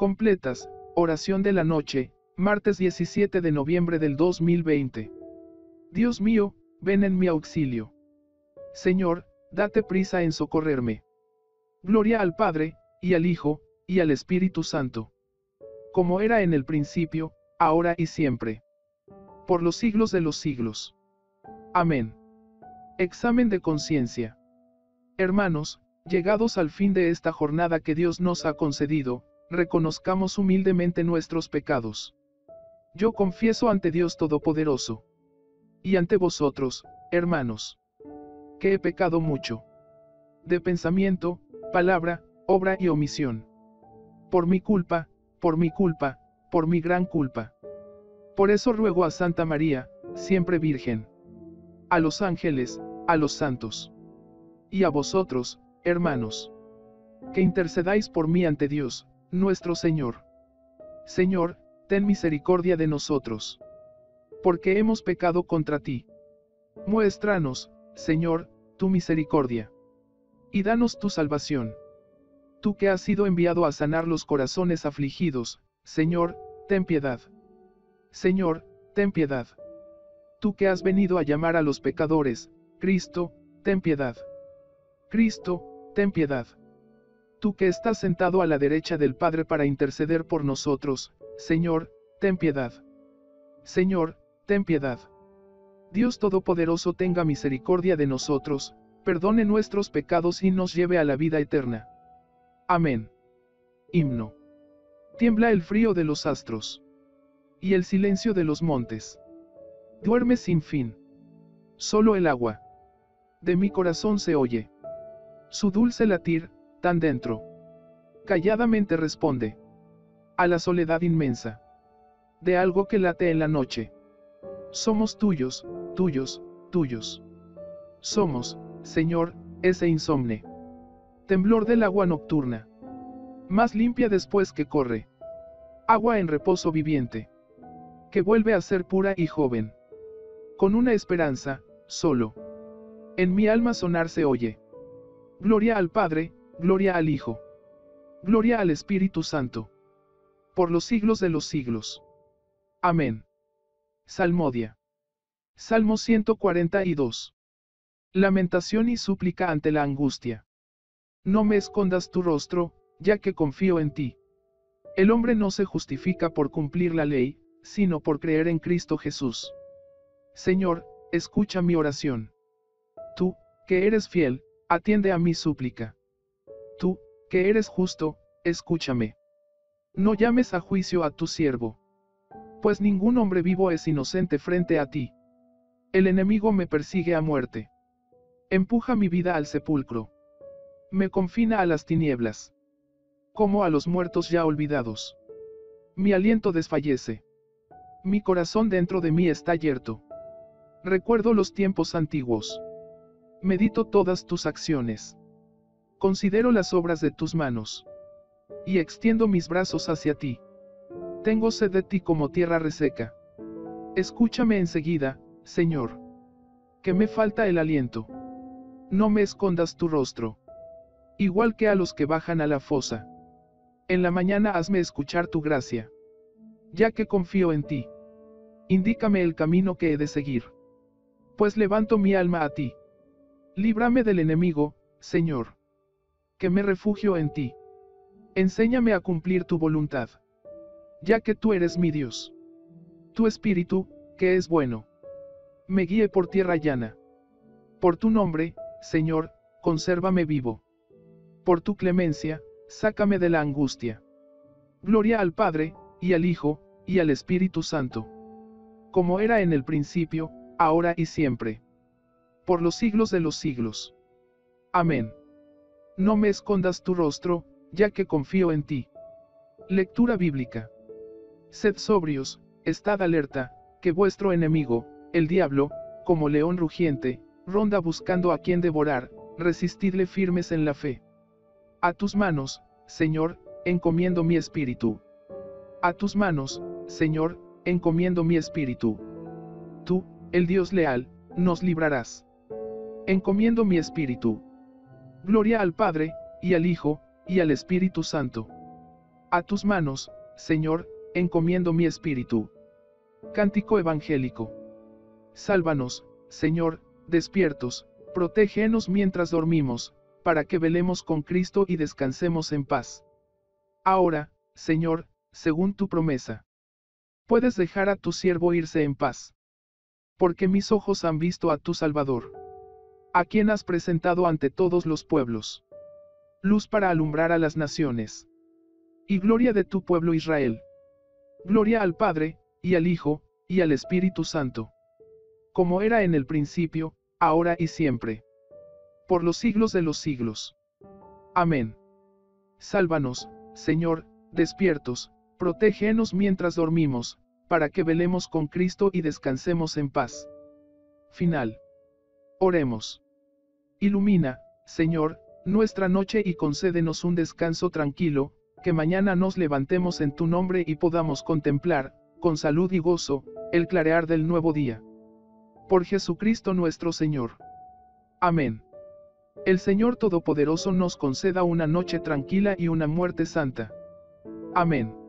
Completas, oración de la noche, martes 17 de noviembre del 2020. Dios mío, ven en mi auxilio. Señor, date prisa en socorrerme. Gloria al Padre, y al Hijo, y al Espíritu Santo. Como era en el principio, ahora y siempre. Por los siglos de los siglos. Amén. Examen de conciencia. Hermanos, llegados al fin de esta jornada que Dios nos ha concedido, reconozcamos humildemente nuestros pecados. Yo confieso ante Dios Todopoderoso. Y ante vosotros, hermanos, que he pecado mucho. De pensamiento, palabra, obra y omisión. Por mi culpa, por mi culpa, por mi gran culpa. Por eso ruego a Santa María, siempre Virgen, a los ángeles, a los santos, y a vosotros, hermanos, que intercedáis por mí ante Dios, nuestro Señor. Señor, ten misericordia de nosotros, porque hemos pecado contra ti. Muéstranos, Señor, tu misericordia, y danos tu salvación. Tú que has sido enviado a sanar los corazones afligidos, Señor, ten piedad. Señor, ten piedad. Tú que has venido a llamar a los pecadores, Cristo, ten piedad. Cristo, ten piedad. Tú que estás sentado a la derecha del Padre para interceder por nosotros, Señor, ten piedad. Señor, ten piedad. Dios Todopoderoso tenga misericordia de nosotros, perdone nuestros pecados y nos lleve a la vida eterna. Amén. Himno. Tiembla el frío de los astros y el silencio de los montes. Duerme sin fin. Solo el agua de mi corazón se oye. Su dulce latir, tan dentro. Calladamente responde a la soledad inmensa de algo que late en la noche. Somos tuyos, tuyos, tuyos. Somos, Señor, ese insomne temblor del agua nocturna, más limpia después que corre. Agua en reposo viviente, que vuelve a ser pura y joven. Con una esperanza, solo. En mi alma sonar se oye. Gloria al Padre, gloria al Hijo. Gloria al Espíritu Santo. Por los siglos de los siglos. Amén. Salmodia. Salmo 142. Lamentación y súplica ante la angustia. No me escondas tu rostro, ya que confío en ti. El hombre no se justifica por cumplir la ley, sino por creer en Cristo Jesús. Señor, escucha mi oración. Tú, que eres fiel, atiende a mi súplica. Tú, que eres justo, escúchame. No llames a juicio a tu siervo. Pues ningún hombre vivo es inocente frente a ti. El enemigo me persigue a muerte. Empuja mi vida al sepulcro. Me confina a las tinieblas. Como a los muertos ya olvidados. Mi aliento desfallece. Mi corazón dentro de mí está yerto. Recuerdo los tiempos antiguos. Medito todas tus acciones. Considero las obras de tus manos. Y extiendo mis brazos hacia ti. Tengo sed de ti como tierra reseca. Escúchame enseguida, Señor. Que me falta el aliento. No me escondas tu rostro. Igual que a los que bajan a la fosa. En la mañana hazme escuchar tu gracia. Ya que confío en ti. Indícame el camino que he de seguir. Pues levanto mi alma a ti. Líbrame del enemigo, Señor. Que me refugio en ti. Enséñame a cumplir tu voluntad. Ya que tú eres mi Dios. Tu espíritu, que es bueno, me guíe por tierra llana. Por tu nombre, Señor, consérvame vivo. Por tu clemencia, sácame de la angustia. Gloria al Padre, y al Hijo, y al Espíritu Santo. Como era en el principio, ahora y siempre. Por los siglos de los siglos. Amén. No me escondas tu rostro, ya que confío en ti. Lectura bíblica. Sed sobrios, estad alerta, que vuestro enemigo, el diablo, como león rugiente, ronda buscando a quien devorar, resistidle firmes en la fe. A tus manos, Señor, encomiendo mi espíritu. A tus manos, Señor, encomiendo mi espíritu. Tú, el Dios leal, nos librarás. Encomiendo mi espíritu. Gloria al Padre, y al Hijo, y al Espíritu Santo. A tus manos, Señor, encomiendo mi espíritu. Cántico evangélico. Sálvanos, Señor, despiertos, protégenos mientras dormimos, para que velemos con Cristo y descansemos en paz. Ahora, Señor, según tu promesa, puedes dejar a tu siervo irse en paz. Porque mis ojos han visto a tu Salvador, a quien has presentado ante todos los pueblos. Luz para alumbrar a las naciones. Y gloria de tu pueblo Israel. Gloria al Padre, y al Hijo, y al Espíritu Santo. Como era en el principio, ahora y siempre. Por los siglos de los siglos. Amén. Sálvanos, Señor, despiertos, protégenos mientras dormimos, para que velemos con Cristo y descansemos en paz. Final. Oremos. Ilumina, Señor, nuestra noche y concédenos un descanso tranquilo, que mañana nos levantemos en tu nombre y podamos contemplar, con salud y gozo, el clarear del nuevo día. Por Jesucristo nuestro Señor. Amén. El Señor Todopoderoso nos conceda una noche tranquila y una muerte santa. Amén.